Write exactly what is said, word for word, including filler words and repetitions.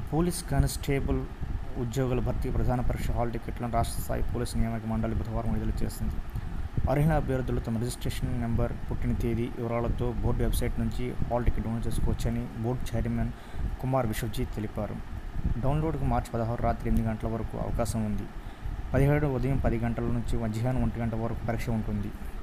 Police constable ఉద్యోగుల భర్తీ ప్రధాన పరీక్ష హాల్ టికెట్లను రాష్ట్ర స్థాయి పోలీసు నియామక మండలి బుధవారం విడుదల చేసింది. అర్హులైన అభ్యర్థులు తమ రిజిస్ట్రేషన్ నెంబర్, పుట్టిన తేదీ వివరాలతో బోర్డు వెబ్సైట్ నుంచి హాల్ టికెట్ డౌన్లోడ్ చేసుకోవచ్చని బోర్డు చైర్మన్ కుమార్ విశ్వజిత్ తెలిపారు. డౌన్లోడ్కు మార్చి పదహారు రాత్రి ఎనిమిది గంటల వరకు అవకాశం ఉంది. పదిహేడు ఉదయం పది గంటల నుంచి మధ్యాహ్నం ఒంటి గంట వరకు పరీక్ష ఉంటుంది.